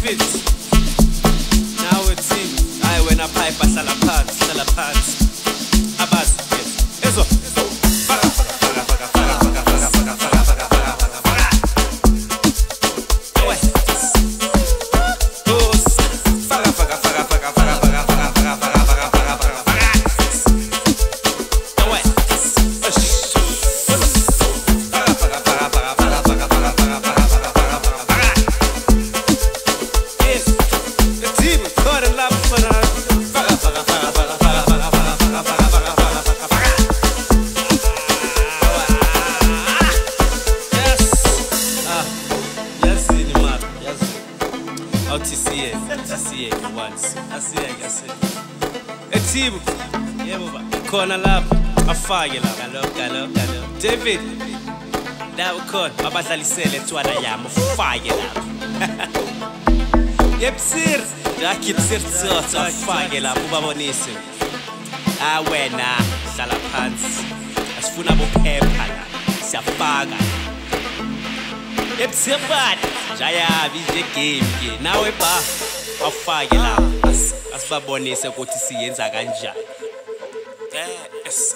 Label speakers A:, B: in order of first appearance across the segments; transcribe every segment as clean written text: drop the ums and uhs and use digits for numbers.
A: David. Now it's him. I when I pipe a salapants. Abbas, yes. Ezo. TCA once. I see. Etibu. Yebo ba. Khona lapha afake la. Galo. David. Dawo khona abadlalisele ntwana yami ufake lapha. Yepsir. Yakipsir tsotso afake lapha ubabonise. Wena hlala phansi. Asifuna bophepha la. Siyafaka. Yepsir bad. Jaya bije game ke nawe ba afake la asibabonise ukuthi siyenza kanjani. Yes.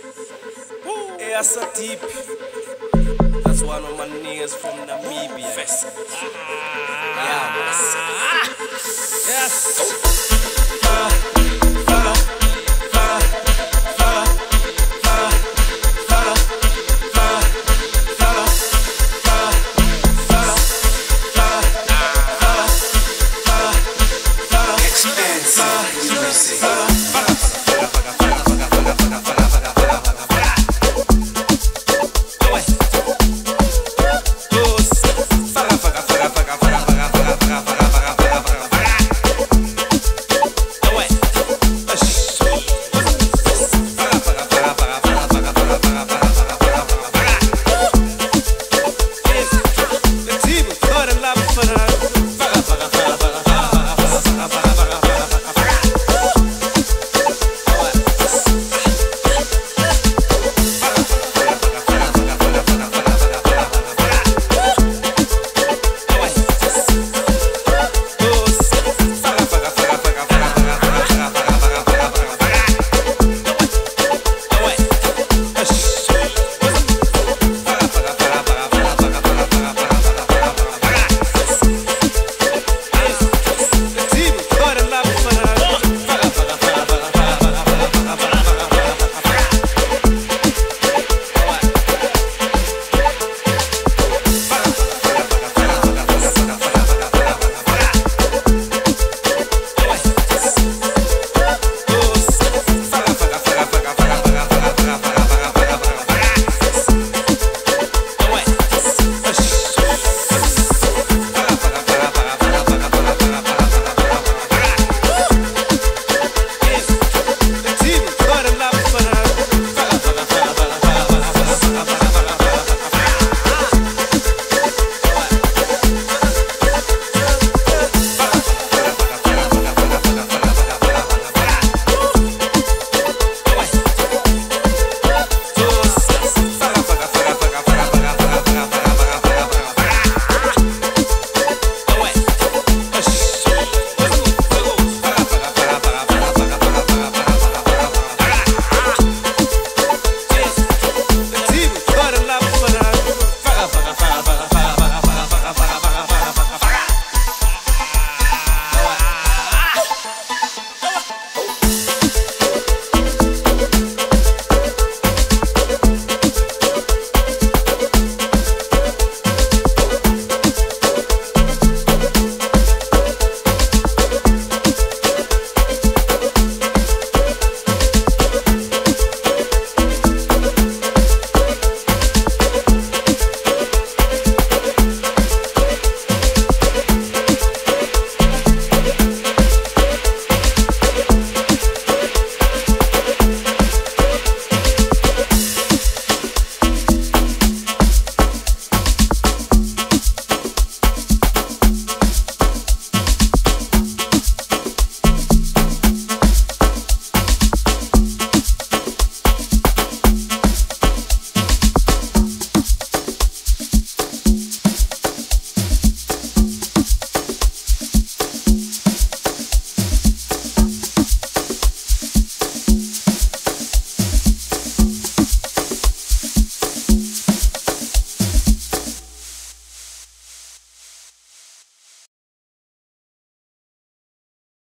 A: Asa deep. That's one of my niggas from Namibia. Yes.